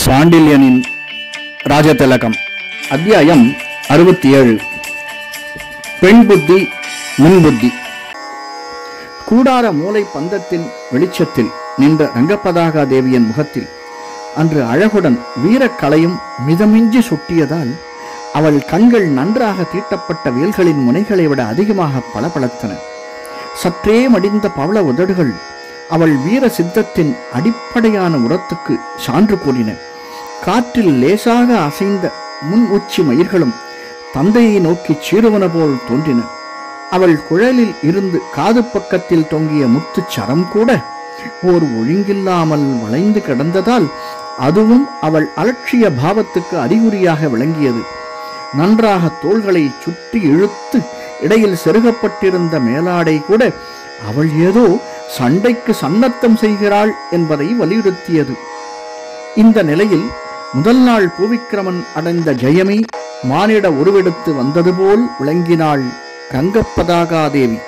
சாண்டில்யனின் ராஜதிலகம். அத்தியாயம் 67. பெண் புத்தி முன்புத்தி. கூடார மூலை பந்தத்தின் வெளிச்சத்தில் நின்ற ரங்கப்பதாகா தேவியின் முகத்தில் அன்று அழகுடன் வீரக்கலையும் மிதமின்றி சுட்டியதால் அவள் கண்கள் நன்றாக தீட்டப்பட்ட வேல்களின் முனைகளை விட அதிகமாக பளபளத்தன. சற்றே மடிந்த பவள உதடுகள் அவள் வீர சித்தத்தின் அடிப்படையான உரத்துக்கு சான்று கூறின. காற்றில் லேசாக அசைந்த முன் உச்சி மயிர்களும் தந்தையை நோக்கி சீருவன போல் தோன்றின. அவள் குழலில் இருந்து காது பக்கத்தில் தொங்கிய முத்துச் சரம் கூட ஓர் ஒழுங்கில்லாமல் வளைந்து கிடந்ததால் அதுவும் அவள் அலட்சிய பாவத்துக்கு அறிகுறியாக விளங்கியது. நன்றாக தோள்களை சுற்றி இழுத்து இடையில் செருகப்பட்டிருந்த மேலாடை கூட அவள் ஏதோ சண்டைக்கு சன்னத்தம் செய்கிறாள் என்பதை வலியுறுத்தியது. இந்த நிலையில் முதல் நாள் பூவிக்கிரமன் அடைந்த ஜெயமே மானிட உருவெடுத்து வந்தது போல் விளங்கினாள் ரங்கப்பதாகாதேவி.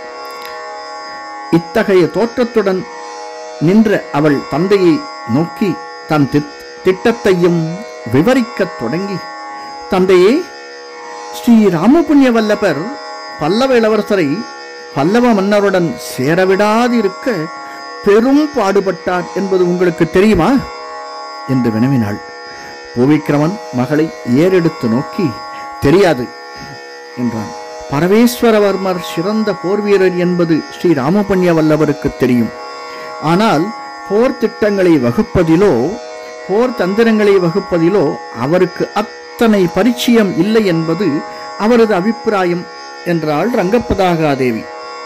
இத்தகைய தோற்றத்துடன் நின்ற அவள் தந்தையை நோக்கி தன் திட்டத்தையும் விவரிக்கத் தொடங்கி, தந்தையே, ஸ்ரீ ராமபுண்ணிய வல்லபர் பல்லவ இளவரசரை பல்லவ மன்னருடன் சேரவிடாதிருக்க பெரும் பாடுபட்டார் என்பது உங்களுக்கு தெரியுமா என்று வினவினாள். பூவிக்கிரமன் மகளை ஏறெடுத்து நோக்கி, தெரியாது என்றான். பரமேஸ்வரவர்மர் சிறந்த போர் வீரர் என்பது ஸ்ரீ ராமபுண்ணிய வல்லவருக்கு தெரியும். ஆனால் போர் திட்டங்களை வகுப்பதிலோ போர் தந்திரங்களை வகுப்பதிலோ அவருக்கு அத்தனை பரிச்சயம் இல்லை என்பது அவரது அபிப்பிராயம் என்றாள் ரங்கப்பதாகாதேவி.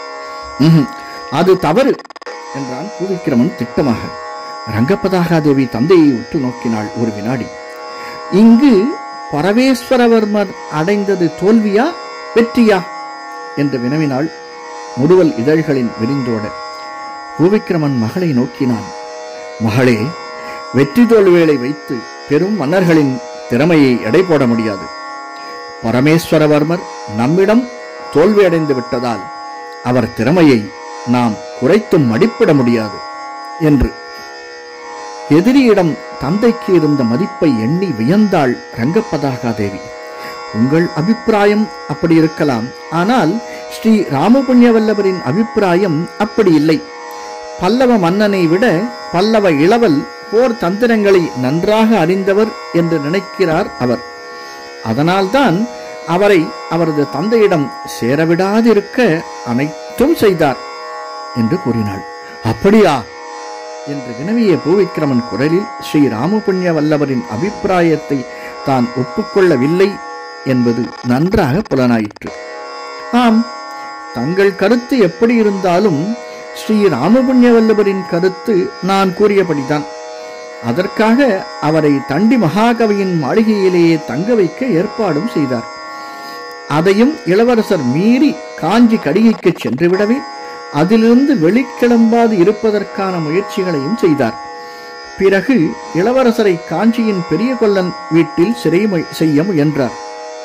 அது தவறு என்றான் பூவிக்கிரமன் திட்டமாக. ரங்கப்பதாகாதேவி தந்தையை உற்று நோக்கினாள் ஒரு வினாடி. இங்கு பரமேஸ்வரவர்மர் அடைந்தது தோல்வியா வெற்றியா என்று வினவினாள் முடுவல் இதழ்களின் விரிந்தோட. பூவிக்கிரமன் மகளை நோக்கினான். மகளே, வெற்றி தோல்விகளை வைத்து பெரும் மன்னர்களின் திறமையை எடை போட முடியாது. பரமேஸ்வரவர்மர் நம்மிடம் தோல்வியடைந்து விட்டதால் அவர் திறமையை நாம் குறைத்தும் மதிப்பிட முடியாது என்று. எதிரியிடம் தந்தைக்கு இருந்த மதிப்பை எண்ணி வியந்தாள் ரங்கப்பதாகாதேவி. உங்கள் அபிப்பிராயம் அப்படி இருக்கலாம், ஆனால் ஸ்ரீ ராமபுண்ணிய வல்லவரின் அபிப்பிராயம் அப்படி இல்லை. பல்லவ மன்னனை விட பல்லவ இளவல் போர் தந்திரங்களை நன்றாக அறிந்தவர் என்று நினைக்கிறார் அவர். அதனால்தான் அவரை அவரது தந்தையிடம் சேரவிடாதிருக்க அனைத்தும் செய்தார் என்று கூறினாள். அப்படியா என்று வினவிய பூவிக்கிரமன் குரலில் ஸ்ரீ ராமபுண்ணிய வல்லவரின் அபிப்பிராயத்தை தான் ஒப்புக்கொள்ளவில்லை என்பது நன்றாக புலனாயிற்று. ஆம், தங்கள் கருத்து எப்படி இருந்தாலும் ஸ்ரீ ராமபுண்ணிய வல்லவரின் கருத்து நான் கூறியபடிதான். அதற்காக அவரை தண்டி மகாகவியின் மாளிகையிலேயே தங்க வைக்க ஏற்பாடும் செய்தார். அதையும் இளவரசர் மீறி காஞ்சி கடிகைக்கு சென்றுவிடவே அதிலிருந்து வெளிக்கிளம்பாது இருப்பதற்கான முயற்சிகளையும் செய்தார். பிறகு இளவரசரை காஞ்சியின் பெரிய கொல்லன் வீட்டில் சிறை செய்ய முயன்றார்.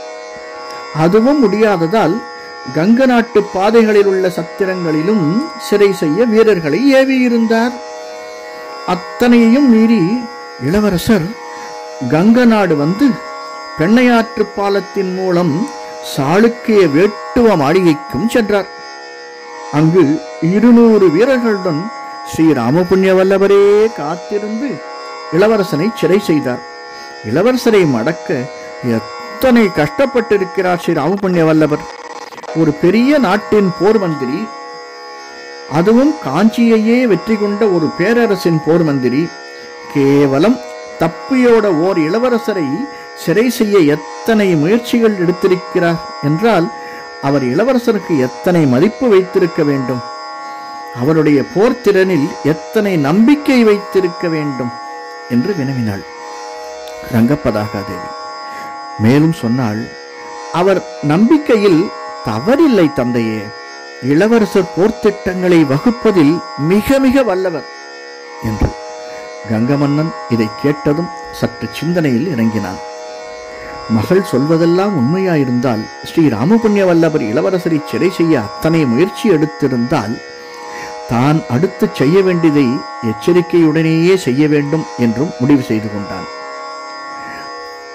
அதுவும் முடியாததால் கங்க நாட்டு பாதைகளில் உள்ள சத்திரங்களிலும் சிறை செய்ய வீரர்களை ஏவியிருந்தார். அத்தனையையும் மீறி இளவரசர் கங்க நாடு வந்து பெண்ணையாற்று பாலத்தின் மூலம் சாளுக்கிய வேட்டுவ மாளிகைக்கும் சென்றார். அங்கு 200 வீரர்களுடன் ஸ்ரீ ராமபுண்ணிய வல்லவரே காத்திருந்து இளவரசனை சிறை செய்தார். இளவரசரை மடக்க எத்தனை கஷ்டப்பட்டிருக்கிறார் ஸ்ரீ ராமபுண்ணிய வல்லவர். ஒரு பெரிய நாட்டின் போர் மந்திரி, அதுவும் காஞ்சியையே வெற்றி கொண்ட ஒரு பேரரசின் போர் மந்திரி, கேவலம் தப்பியோட ஓர் இளவரசரை சிறை செய்ய எத்தனை முயற்சிகள் எடுத்திருக்கிறார் என்றால் அவர் இளவரசருக்கு எத்தனை மதிப்பு வைத்திருக்க வேண்டும், அவருடைய போர்த்திறனில் எத்தனை நம்பிக்கை வைத்திருக்க வேண்டும் என்று வினவினாள் ரங்கப்பதாகாதேவி. மேலும் சொன்னாள், அவர் நம்பிக்கையில் தவறில்லை தந்தையே. இளவரசர் போர்த்திட்டங்களை வகுப்பதில் மிக மிக வல்லவர் என்று. கங்கமன்னன் இதை கேட்டதும் சற்று சிந்தனையில் இறங்கினான். மகள் சொல்வதெல்லாம் உண்மையாயிருந்தால் ஸ்ரீ ராமபுண்ணிய வல்லவர் இளவரசரை சிறை செய்ய அத்தனை முயற்சி எடுத்திருந்தால் தான் அடுத்து செய்ய வேண்டியதை எச்சரிக்கையுடனேயே செய்ய வேண்டும் என்றும் முடிவு செய்து கொண்டான்.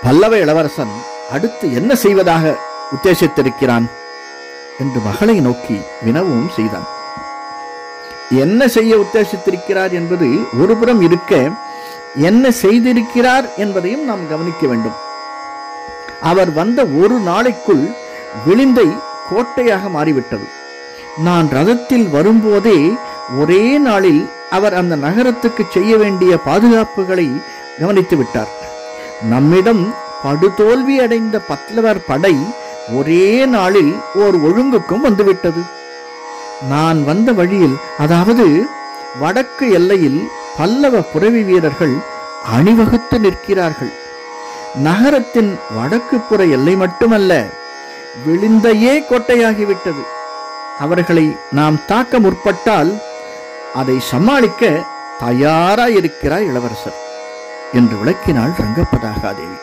பல்லவ இளவரசன் அடுத்து என்ன செய்வதாக உத்தேசித்திருக்கிறான் என்று மகளை நோக்கி வினவும் செய்தான். என்ன செய்ய உத்தேசித்திருக்கிறார் என்பது ஒருபுறம் இருக்க, என்ன செய்திருக்கிறார் என்பதையும் நாம் கவனிக்க வேண்டும். அவர் வந்த ஒரு நாளைக்குள் விளிந்தை கோட்டையாக மாறிவிட்டது. நான் ரதத்தில் வரும்போதே ஒரே நாளில் அவர் அந்த நகரத்துக்கு செய்ய வேண்டிய பாதுகாப்புகளை கவனித்து விட்டார். நம்மிடம் படுதோல்வி அடைந்த பல்லவர் படை ஒரே நாளில் ஓர் ஒழுங்குக்கும் வந்துவிட்டது. நான் வந்த வழியில், அதாவது வடக்கு எல்லையில் பல்லவ புரவி வீரர்கள் அணிவகுத்து நிற்கிறார்கள். நகரத்தின் வடக்கு புற எல்லை மட்டுமல்ல, விளிந்தையே கோட்டையாகிவிட்டது. அவர்களை நாம் தாக்க முற்பட்டால் அதை சமாளிக்க தயாராயிருக்கிறார் இளவரசர் என்று விளக்கினாள் ரங்கப்பதாகாதேவி.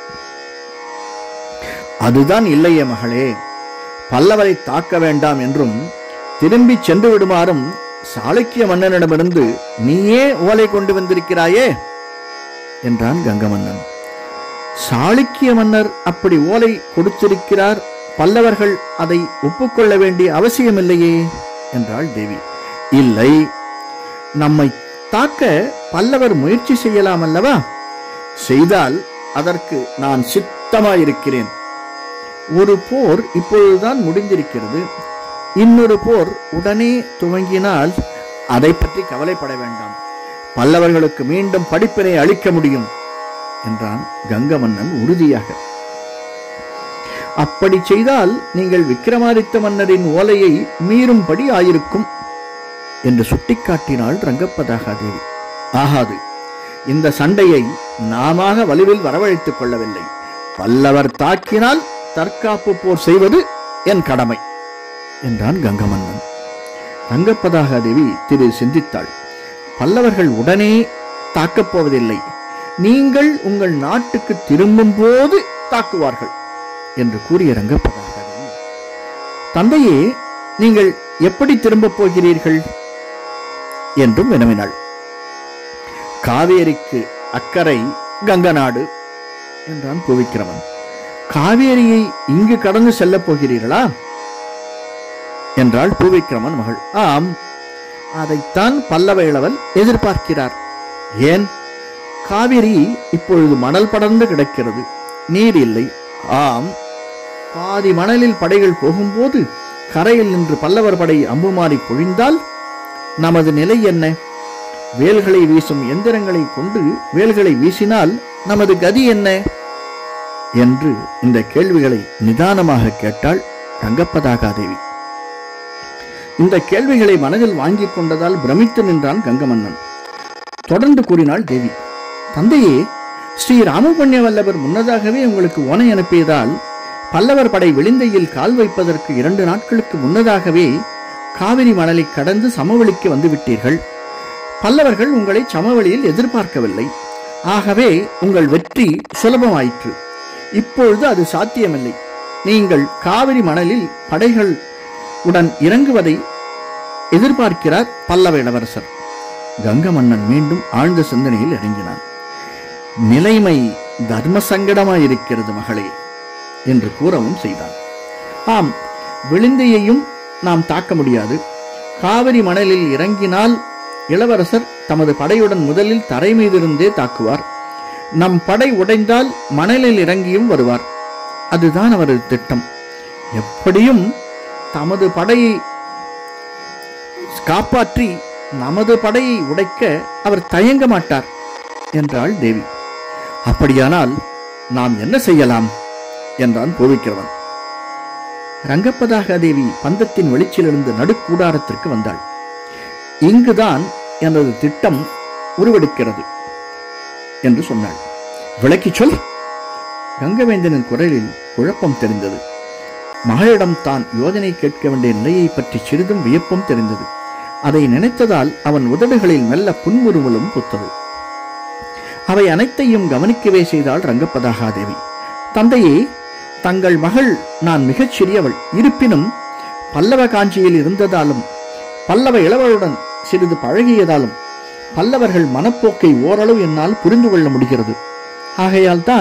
அதுதான் இல்லையே மகளே, பல்லவரை தாக்க வேண்டாம் என்றும் திரும்பி சென்று விடுமாறும் சாளுக்கிய மன்னனிடமிருந்து நீயே ஓலை கொண்டு வந்திருக்கிறாயே என்றான் கங்கமன்னன். சாளுக்கிய மன்னர் அப்படி ஓலை கொடுத்திருக்கிறார், பல்லவர்கள் அதை ஒப்புக்கொள்ள வேண்டிய அவசியமில்லையே என்றாள் தேவி. இல்லை, நம்மை தாக்க பல்லவர் முயற்சி செய்யலாம் அல்லவா? செய்தால் அதற்கு நான் சித்தமாயிருக்கிறேன். ஒரு போர் இப்பொழுதுதான் முடிந்திருக்கிறது. இன்னொரு போர் உடனே துவங்கினால் அதை பற்றி கவலைப்பட வேண்டாம். பல்லவர்களுக்கு மீண்டும் படிப்பினை அளிக்க முடியும் என்றான் கங்கமன்னன் உறுதியாக. அப்படி செய்தால் நீங்கள் விக்கிரமாதித்த மன்னரின் ஓலையை மீறும்படி ஆயிருக்கும் என்று சுட்டிக்காட்டினாள் ரங்கப்பதாகாதேவி. ஆகாது, இந்த சண்டையை நாம வலுவில் வரவழைத்துக் கொள்ளவில்லை. பல்லவர் தாக்கினால் தற்காப்பு போர் செய்வது என் கடமை என்றான் கங்கமன்னன். ரங்கப்பதாகாதேவி திரு சிந்தித்தாள். பல்லவர்கள் உடனே தாக்கப் போவதில்லை, நீங்கள் உங்கள் நாட்டுக்கு திரும்பும் போது தாக்குவார்கள் என்று கூறிய ரங்கப்பதாகாதேவி, தந்தையே, நீங்கள் எப்படி திரும்பப் போகிறீர்கள் என்றும் வினவினாள். காவேரிக்கு அக்கறை கங்கநாடு என்றான் புவிக்கிரமன். காவேரியை இங்கு கடந்து செல்லப் போகிறீர்களா என்றாள் பூவிக்கிரமன் மகள். ஆம், அதைத்தான் பல்லவ இளவல் எதிர்பார்க்கிறார். ஏன்? காவிரி இப்பொழுது மணல் படர்ந்து கிடக்கிறது, நீர் இல்லை. ஆம், பாதி மணலில் படைகள் போகும்போது கரையில் நின்று பல்லவர் படை அம்புமாறி பொழிந்தால் நமது நிலை என்ன? வேல்களை வீசும் எந்திரங்களை கொண்டு வேல்களை வீசினால் நமது கதி என்ன என்று இந்த கேள்விகளை நிதானமாக கேட்டாள் ரங்கப்பதாகாதேவி. இந்த கேள்விகளை மனதில் வாங்கிக் கொண்டதால் பிரமித்து நின்றான் கங்கமன்னன். தொடர்ந்து கூறினாள் தேவி. தந்தையே, ஸ்ரீ ராமபுண்ணிய வல்லவர் முன்னதாகவே உங்களுக்கு ஓலை அனுப்பியதால் பல்லவர் படை விளிந்தையில் கால் வைப்பதற்கு 2 நாட்களுக்கு முன்னதாகவே காவிரி மணலை கடந்து சமவெளிக்கு வந்துவிட்டீர்கள். பல்லவர்கள் உங்களை சமவெளியில் எதிர்பார்க்கவில்லை. ஆகவே உங்கள் வெற்றி சுலபமாயிற்று. இப்பொழுது அது சாத்தியமில்லை. நீங்கள் காவிரி மணலில் படைகள் உடன் இறங்குவதை எதிர்பார்க்கிறார் பல்லவ இளவரசர். கங்கமன்னன் மீண்டும் ஆழ்ந்த சிந்தனையில் இறங்கினான். நிலைமை தர்ம சங்கடமாயிருக்கிறது மகளே என்று கூறவும் செய்தான். ஆம், விளிந்தையையும் நாம் தாக்க முடியாது. காவிரி மணலில் இறங்கினால் இளவரசர் தமது படையுடன் முதலில் தரை மீதிருந்தே தாக்குவார். நம் படை உடைந்தால் மணலில் இறங்கியும் வருவார். அதுதான் அவரது திட்டம். எப்படியும் தமது படையை காப்பாற்றி நமது படையை உடைக்க அவர் தயங்க மாட்டார் என்றாள் தேவி. அப்படியானால் நாம் என்ன செய்யலாம் என்றான் பூவிக்கிரமன். ரங்கப்பதாகாதேவி பந்தத்தின் வெளிச்சிலிருந்து நடுக்கூடாரத்திற்கு வந்தாள். இங்குதான் எனது திட்டம் உருவெடுக்கிறது என்று சொன்னாள். விளக்கிச் சொல். கங்கவேந்தனின் குரலில் குழப்பம் தெரிந்தது. மகளிடம் தான் யோஜனை கேட்க வேண்டிய நிலையை பற்றி சிறிதும் வியப்பும் தெரிந்தது. அதை நினைத்ததால் அவன் உதடுகளில் மெல்ல புன்முறுவலும் புத்தது. அவை அனைத்தையும் கவனிக்கவே செய்தாள் ரங்கப்பதாகாதேவி. தந்தையே, தங்கள் மகள் நான் மிகச் சிறியவள். இருப்பினும் பல்லவ காஞ்சியில் இருந்ததாலும் பல்லவ இளவலுடன் சிறிது பழகியதாலும் பல்லவர்கள் மனப்போக்கை ஓரளவு என்னால் புரிந்து கொள்ள முடிகிறது. ஆகையால் தான்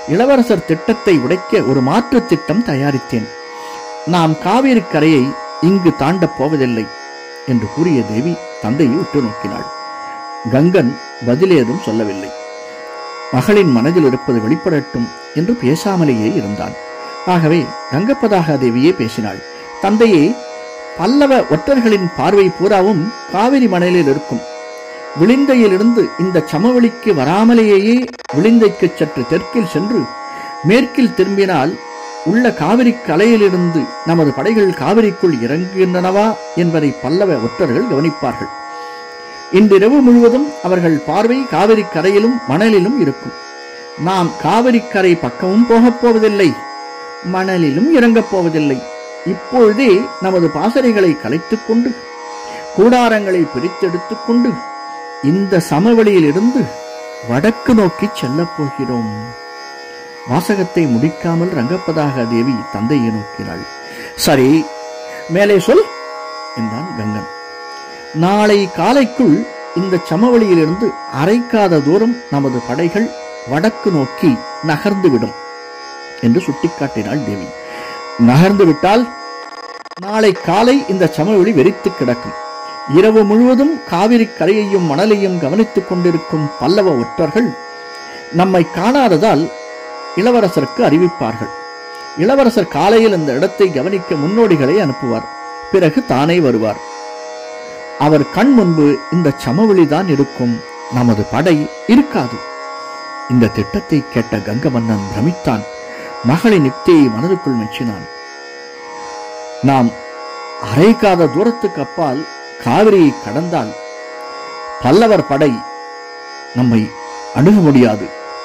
இளவரசர் திட்டத்தை உடைக்க ஒரு மாற்று திட்டம் தயாரித்தேன். நாம் காவிரி கரையை இங்கு தாண்டப் போவதில்லை என்று கூறிய தேவி தந்தையை உற்று நோக்கினாள். கங்கன் பதிலேதும் சொல்லவில்லை. மகளின் மனதில் இருப்பது வெளிப்படட்டும் என்று பேசாமலேயே இருந்தான். ஆகவே கங்கப்பதாகா தேவியே பேசினாள். தந்தையே, பல்லவ ஒற்றர்களின் பார்வை பூராவும் காவிரி மணலில் இருக்கும். விளிந்தையிலிருந்து இந்த சமவெளிக்கு வராமலேயே விளிந்தைக்கு சற்று தெற்கில் சென்று மேற்கில் திரும்பினால் உள்ள காவிரி கலையிலிருந்து நமது படைகள் காவிரிக்குள் இறங்குகின்றனவா என்பதை பல்லவ ஒற்றர்கள் கவனிப்பார்கள். இன்றிரவு முழுவதும் அவர்கள் பார்வை காவிரி கரையிலும் மணலிலும் இருக்கும். நாம் காவிரி கரை பக்கமும் போகப் போவதில்லை, மணலிலும் இறங்கப் போவதில்லை. இப்பொழுதே நமது பாசறைகளை கலைத்துக் கொண்டு கூடாரங்களை பிரித்தெடுத்துக் கொண்டு இந்த சமவெளியில் இருந்து வடக்கு நோக்கி செல்லப் போகிறோம். வாசகத்தை முடிக்காமல் ரங்கப்பதாகா தேவி தந்தையை நோக்கினாள். சரி, மேலே சொல் என்றான் கங்கன். நாளை காலைக்குள் இந்த சமவெளியிலிருந்து அரைக்காத தூரம் நமது படைகள் வடக்கு நோக்கி நகர்ந்துவிடும் என்று சுட்டிக்காட்டினாள் தேவி. நகர்ந்து விட்டால் நாளை காலை இந்த சமவெளி வெறித்து கிடக்கும். இரவு முழுவதும் காவிரி கரையையும் மணலையும் கவனித்துக் கொண்டிருக்கும் பல்லவ ஒற்றர்கள் நம்மை காணாததால் இளவரசருக்கு அறிவிப்பார்கள். இளவரசர் காலையில் இந்த இடத்தை கவனிக்க முன்னோடிகளை அனுப்புவார். பிறகு தானே வருவார். அவர் கண் முன்பு இந்த சமவெளிதான் இருக்கும், நமது படை இருக்காது. இந்த திட்டத்தை கேட்ட கங்க மன்னன் பிரமித்தான். மகளின் யுக்தியை மனதுக்குள் மெச்சினான். நாம் அரைக்காத தூரத்துக்கு அப்பால் காவிரியை கடந்தால் பல்லவர் படை நம்மை அணுக முடியாது.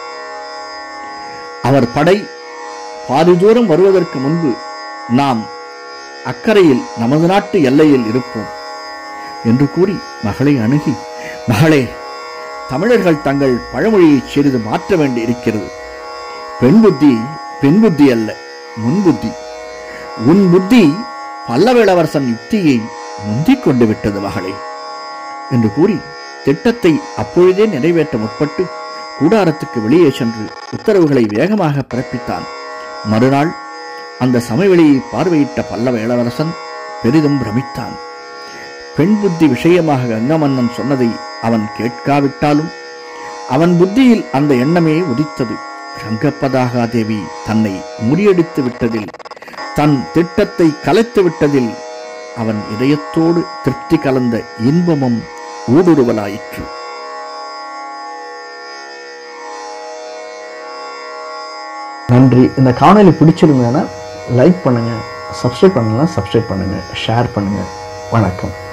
அவர் படை பாதி தூரம் வருவதற்கு முன்பு நாம் அக்கறையில் நமது நாட்டு எல்லையில் இருப்போம் என்று கூறி மகளை அணுகி, மகளே, தமிழர்கள் தங்கள் பழமொழியை சிறிது மாற்ற வேண்டி இருக்கிறது. பெண் புத்தி பெண் புத்தி அல்ல, முன்புத்தி. உன் புத்தி பல்லவ இளவரசன் யுக்தியை முந்திக் கொண்டு விட்டது மகளே என்று கூறி திட்டத்தை அப்பொழுதே நிறைவேற்ற முற்பட்டு கூடாரத்துக்கு வெளியே சென்று உத்தரவுகளை வேகமாக பிறப்பித்தான். மறுநாள் அந்த சமவெளியை பார்வையிட்ட பல்லவ இளவரசன் பெரிதும் பிரமித்தான். பெண் புத்தி விஷயமாக கங்க மன்னன் சொன்னதை அவன் கேட்காவிட்டாலும் அவன் புத்தியில் அந்த எண்ணமே உதித்தது. ரங்கப்பதாகா தேவி தன்னை முறியடித்து விட்டதில், தன் திட்டத்தை கலைத்து விட்டதில் அவன் இதயத்தோடு திருப்தி கலந்த இன்பமும் ஊடுருவலாயிற்று. நன்றி. இந்த காணொளி பிடிச்சிருந்ததுன்னா லைக் பண்ணுங்க, சப்ஸ்கிரைப் பண்ணலாம் சப்ஸ்கிரைப் பண்ணுங்க, ஷேர் பண்ணுங்க. வணக்கம்.